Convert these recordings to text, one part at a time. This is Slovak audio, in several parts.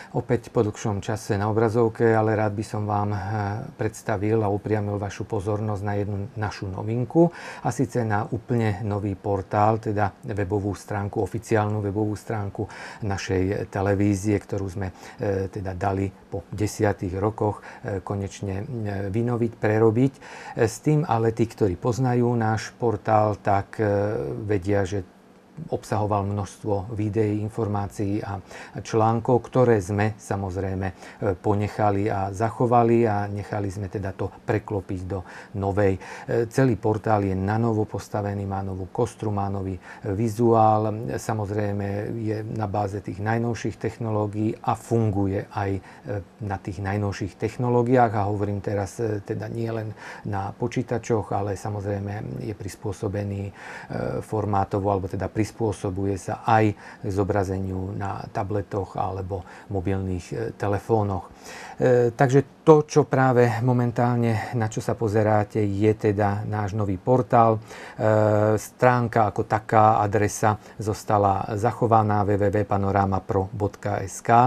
Opäť po dlhšom čase na obrazovke, ale rád by som vám predstavil a upriamil vašu pozornosť na jednu našu novinku, a síce na úplne nový portál, teda webovú stránku, oficiálnu webovú stránku našej televízie, ktorú sme teda dali po 10 rokoch konečne vynoviť, prerobiť. S tým ale tí, ktorí poznajú náš portál, tak vedia, že obsahoval množstvo videí, informácií a článkov, ktoré sme samozrejme ponechali a zachovali a nechali sme teda to preklopiť do novej. Celý portál je na novo postavený, má novú kostru, má nový vizuál, samozrejme je na báze tých najnovších technológií a funguje aj na tých najnovších technológiách, a hovorím teraz teda nie len na počítačoch, ale samozrejme je prispôsobený formátovo, alebo teda prispôsobuje sa aj zobrazeniu na tabletoch alebo mobilných telefónoch. Takže to, čo práve momentálne, na čo sa pozeráte, je teda náš nový portál. Stránka ako taká, adresa zostala zachovaná www.panoramapro.sk.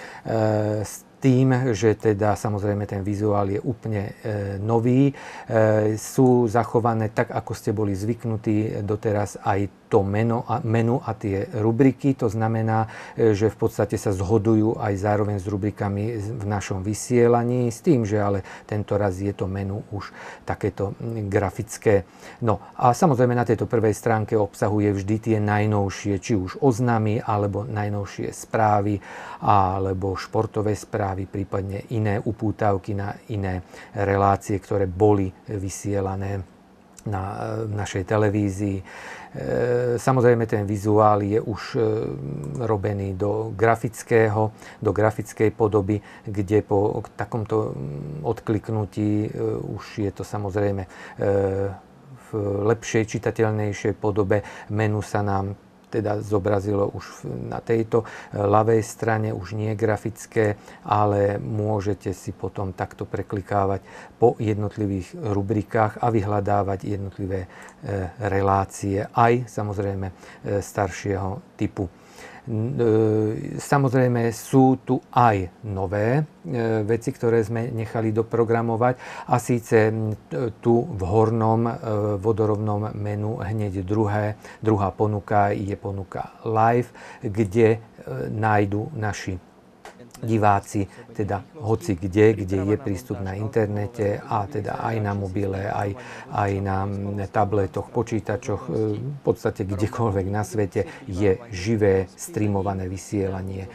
Tým, že teda samozrejme ten vizuál je úplne nový. Sú zachované tak, ako ste boli zvyknutí doteraz, aj to menu a tie rubriky. To znamená, že v podstate sa zhodujú aj zároveň s rubrikami v našom vysielaní, s tým, že ale tento raz je to menu už takéto grafické. No a samozrejme na tejto prvej stránke obsahuje vždy tie najnovšie, či už oznámy, alebo najnovšie správy, alebo športové správy, prípadne iné upútavky na iné relácie, ktoré boli vysielané na našej televízii. Samozrejme ten vizuál je už robený do grafickej podoby, kde po takomto odkliknutí už je to samozrejme v lepšej, čitateľnejšej podobe. Menu sa nám teda zobrazilo už na tejto ľavej strane, už nie grafické, ale môžete si potom takto preklikávať po jednotlivých rubrikách a vyhľadávať jednotlivé relácie, aj samozrejme staršieho typu. Samozrejme sú tu aj nové veci, ktoré sme nechali doprogramovať, a síce tu v hornom vodorovnom menu hneď druhá ponuka je ponuka live, kde nájdu naši diváci teda hoci kde je prístup na internete, a teda aj na mobile, aj na tabletoch, počítačoch, v podstate kdekoľvek na svete je živé streamované vysielanie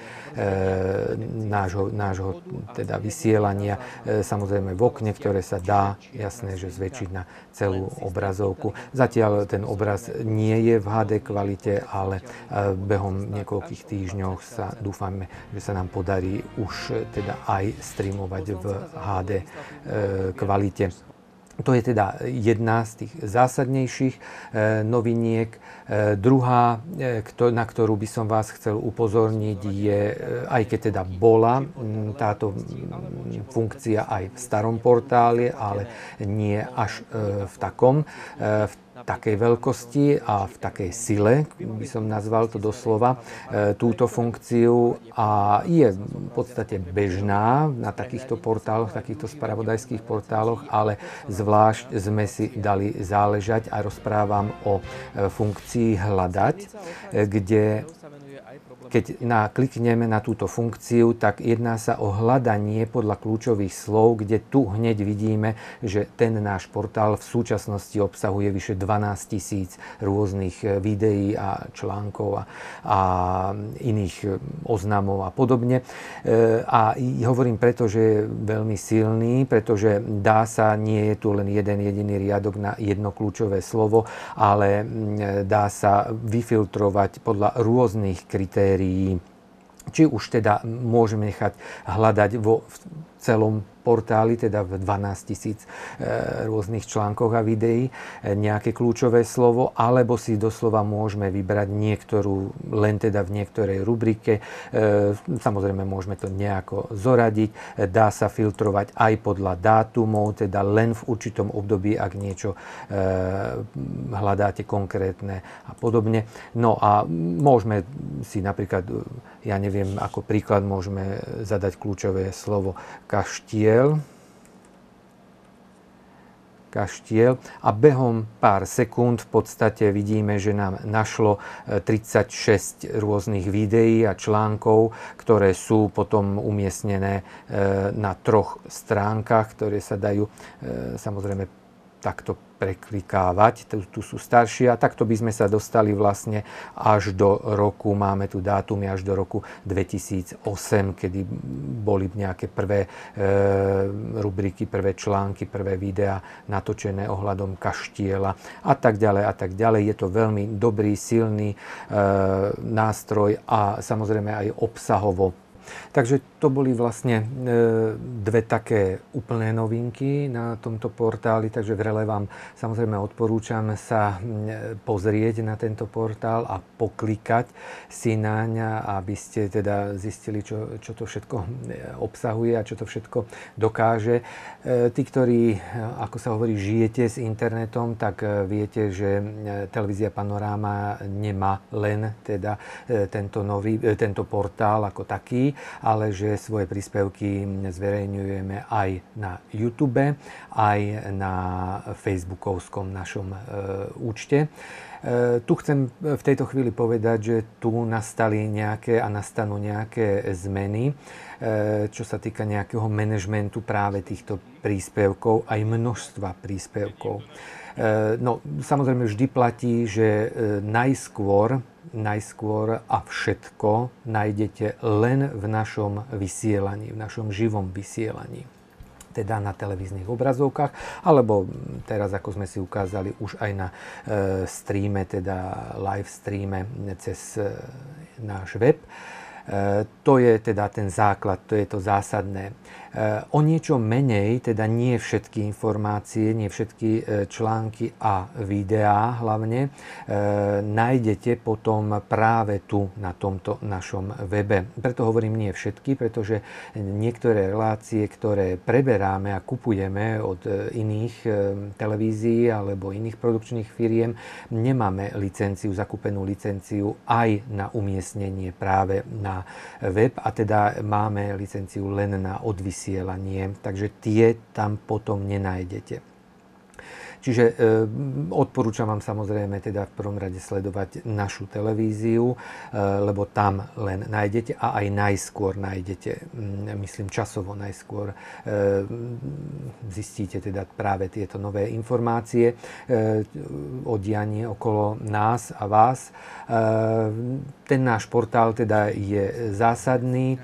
nášho teda vysielania, samozrejme v okne, ktoré sa dá jasné, že zväčšiť na celú obrazovku. Zatiaľ ten obraz nie je v HD kvalite, ale behom niekoľkých týždňov sa dúfame, že sa nám podarí už teda aj streamovať v HD kvalite. To je teda jedna z tých zásadnejších noviniek. Druhá, na ktorú by som vás chcel upozorniť, je, aj keď teda bola táto funkcia aj v starom portále, ale nie až v takej veľkosti a v takej sile, by som nazval to doslova, túto funkciu, a je v podstate bežná na takýchto portáloch, takýchto spravodajských portáloch, ale zvlášť sme si dali záležať a rozprávam o funkcii hľadať, kde keď klikneme na túto funkciu, tak jedná sa o hľadanie podľa kľúčových slov, kde tu hneď vidíme, že ten náš portál v súčasnosti obsahuje vyše 12 000 rôznych videí a článkov a iných oznamov a podobne. A hovorím preto, že je veľmi silný, pretože dá sa, nie je tu len jeden jediný riadok na jedno kľúčové slovo, ale dá sa vyfiltrovať podľa rôznych kritérií. Či už teda môžeme nechať hľadať vo celom portáli, teda v 12 000 rôznych článkoch a videí, nejaké kľúčové slovo, alebo si doslova môžeme vybrať niektorú, len teda v niektorej rubrike. Samozrejme, môžeme to nejako zoradiť. Dá sa filtrovať aj podľa dátumov, teda len v určitom období, ak niečo hľadáte konkrétne a podobne. No a môžeme si napríklad, ja neviem, ako príklad môžeme zadať kľúčové slovo kaštiel a behom pár sekúnd v podstate vidíme, že nám našlo 36 rôznych videí a článkov, ktoré sú potom umiestnené na 3 stránkach, ktoré sa dajú samozrejme takto preklikávať. Tu sú staršie a takto by sme sa dostali vlastne až do roku, máme tu dátumy až do roku 2008, kedy boli nejaké prvé rubriky, prvé články, prvé videá natočené ohľadom kaštieľa a tak ďalej a tak ďalej. Je to veľmi dobrý, silný nástroj a samozrejme aj obsahovo. Takže to boli vlastne dve také úplné novinky na tomto portáli, takže vrele vám samozrejme odporúčam sa pozrieť na tento portál a poklikať si naň, aby ste teda zistili, čo to všetko obsahuje a čo to všetko dokáže. Tí, ktorí, ako sa hovorí, žijete s internetom, tak viete, že televízia Panoráma nemá len teda tento portál ako taký, ale že svoje príspevky zverejňujeme aj na YouTube, aj na facebookovskom našom účte. Tu chcem v tejto chvíli povedať, že tu nastali nejaké a nastanú nejaké zmeny, čo sa týka nejakého manažmentu práve týchto príspevkov, aj množstva príspevkov. No, samozrejme vždy platí, že najskôr a všetko nájdete len v našom vysielaní, v našom živom vysielaní. Teda na televíznych obrazovkách, alebo teraz, ako sme si ukázali, už aj na streame, teda live streame cez náš web. To je teda ten základ, to je to zásadné. O niečo menej, teda nie všetky informácie, nie všetky články a videá hlavne, nájdete potom práve tu na tomto našom webe. Preto hovorím nie všetky, pretože niektoré relácie, ktoré preberáme a kupujeme od iných televízií alebo iných produkčných firiem, nemáme zakúpenú licenciu aj na umiestnenie práve na web a teda máme licenciu len na odvysielanie, takže tie tam potom nenájdete. Čiže odporúčam vám samozrejme teda v prvom rade sledovať našu televíziu, lebo tam len nájdete a aj najskôr nájdete, myslím časovo najskôr zistíte teda práve tieto nové informácie o dianí okolo nás a vás. Ten náš portál teda je zásadný.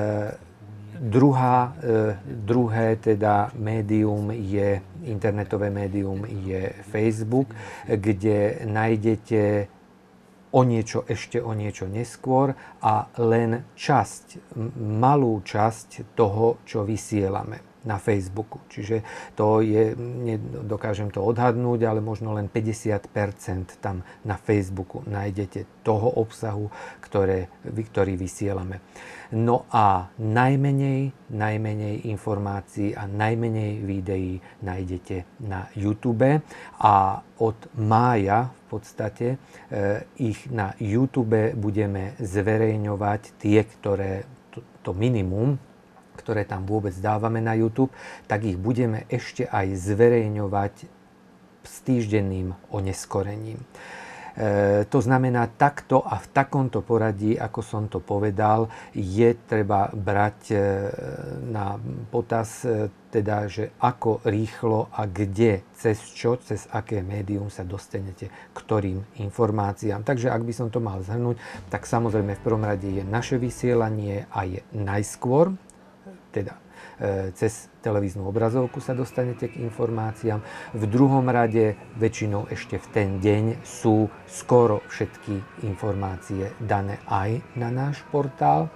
Druhé teda médium je, internetové médium je Facebook, kde nájdete ešte o niečo neskôr a len malú časť toho, čo vysielame na Facebooku. Čiže to je, nedokážem to odhadnúť, ale možno len 50% tam na Facebooku nájdete toho obsahu, ktorý vysielame. No a najmenej informácií a najmenej videí nájdete na YouTube a od mája v podstate ich na YouTube budeme zverejňovať tie, ktoré to minimum, ktoré tam vôbec dávame na YouTube, tak ich budeme ešte aj zverejňovať s týždenným oneskorením. To znamená, takto a v takomto poradí, ako som to povedal, je treba brať na potaz, teda, že ako rýchlo a kde, cez aké médium sa dostanete k ktorým informáciám. Takže ak by som to mal zhrnúť, tak samozrejme v prvom rade je naše vysielanie a je najskôr, teda cez televíznu obrazovku sa dostanete k informáciám. V druhom rade väčšinou ešte v ten deň sú skoro všetky informácie dané aj na náš portál. V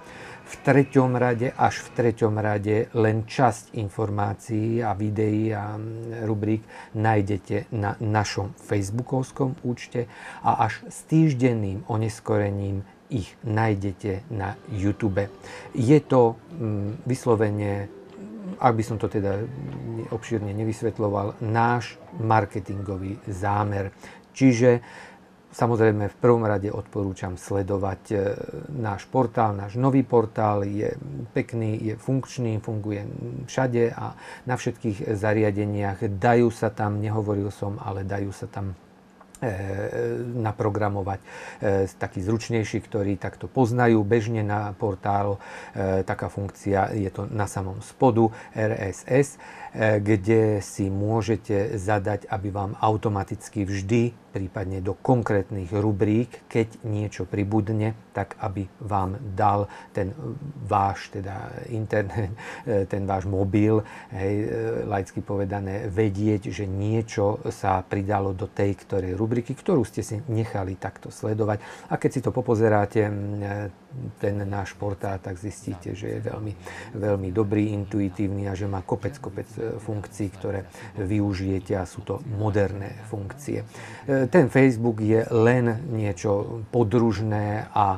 v treťom rade, až v treťom rade len časť informácií a videí a rubrík nájdete na našom facebookovskom účte a až s týždenným oneskorením ich nájdete na YouTube. Je to vyslovene, ak by som to teda obšírne nevysvetľoval, náš marketingový zámer. Čiže samozrejme v prvom rade odporúčam sledovať náš portál, náš nový portál je pekný, je funkčný, funguje všade a na všetkých zariadeniach. Dajú sa tam, nehovoril som, ale dajú sa tam naprogramovať takí zručnejší, ktorí takto poznajú bežne na portálu. Taká funkcia je to na samom spodu RSS, kde si môžete zadať, aby vám automaticky vždy, prípadne do konkrétnych rubrík, keď niečo pribudne, tak aby vám dal ten váš teda internet, ten váš mobil, laicky povedané, vedieť, že niečo sa pridalo do tej ktorej rubriky, ktorú ste si nechali takto sledovať. A keď si to popozeráte, ten náš portál, tak zistíte, že je veľmi, veľmi dobrý, intuitívny a že má kopec funkcií, ktoré využijete a sú to moderné funkcie. Ten Facebook je len niečo podružné a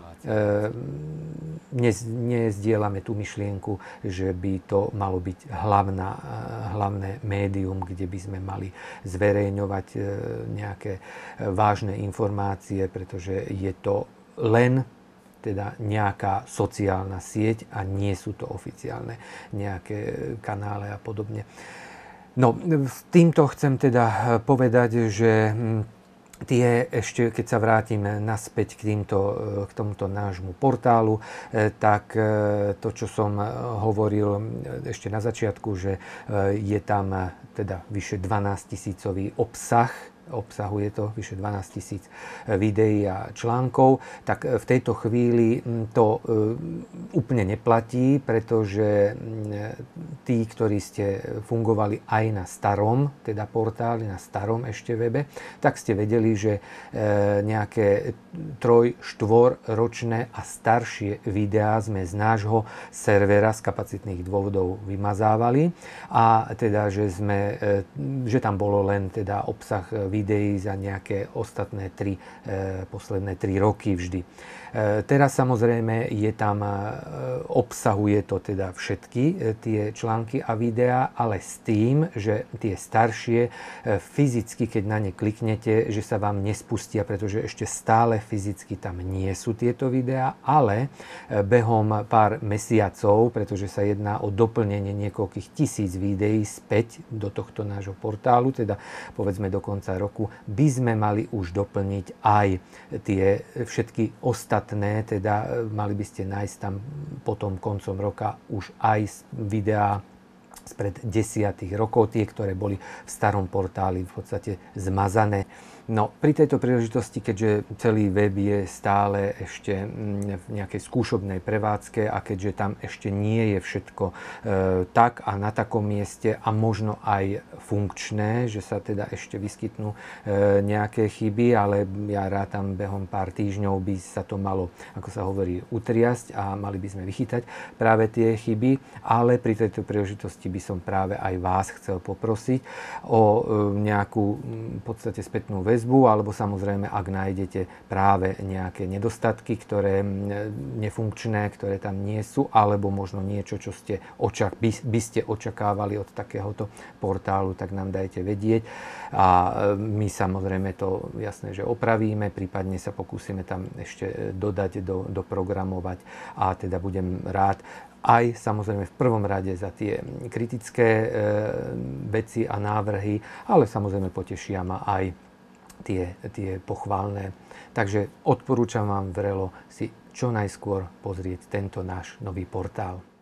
nezdieľame tú myšlienku, že by to malo byť hlavné médium, kde by sme mali zverejňovať nejaké vážne informácie, pretože je to len teda nejaká sociálna sieť a nie sú to oficiálne nejaké kanály a podobne. No, s týmto chcem teda povedať, že ešte, keď sa vrátim naspäť k tomuto nášmu portálu, tak to, čo som hovoril ešte na začiatku, že je tam teda vyše 12 000 obsahuje to vyše 12 000 videí a článkov, tak v tejto chvíli to úplne neplatí, pretože tí, ktorí ste fungovali aj na starom, teda portáli, na starom ešte webe, tak ste vedeli, že nejaké 3-4 ročné a staršie videá sme z nášho servera z kapacitných dôvodov vymazávali a teda, že tam bolo len teda obsah videí za nejaké ostatné posledné 3 roky vždy. Teraz samozrejme obsahuje to teda všetky tie články a videá, ale s tým, že tie staršie fyzicky, keď na ne kliknete, že sa vám nespustia, pretože ešte stále fyzicky tam nie sú tieto videá, ale behom pár mesiacov, pretože sa jedná o doplnenie niekoľkých tisíc videí späť do tohto nášho portálu, teda povedzme do konca roku, by sme mali už doplniť aj tie všetky ostatné, teda mali by ste nájsť tam potom koncom roka už aj videá spred 10 rokov, tie, ktoré boli v starom portáli v podstate zmazané. No, pri tejto príležitosti, keďže celý web je stále ešte v nejakej skúšobnej prevádzke a keďže tam ešte nie je všetko tak a na takom mieste a možno aj funkčné, že sa teda ešte vyskytnú nejaké chyby, ale ja rátam behom pár týždňov by sa to malo, ako sa hovorí, utriasť a mali by sme vychytať práve tie chyby, ale pri tejto príležitosti by som práve aj vás chcel poprosiť o nejakú v podstate spätnú väzbu, alebo samozrejme, ak nájdete práve nejaké nedostatky, ktoré nefunkčné, ktoré tam nie sú, alebo možno niečo, čo by ste očakávali od takéhoto portálu, tak nám dajte vedieť. A my samozrejme to jasné, že opravíme, prípadne sa pokúsime tam ešte dodať, doprogramovať a teda budem rád aj samozrejme v prvom rade za tie kritické veci a návrhy, ale samozrejme potešia ma aj tie pochválne. Takže odporúčam vám vrelo si čo najskôr pozrieť tento náš nový portál.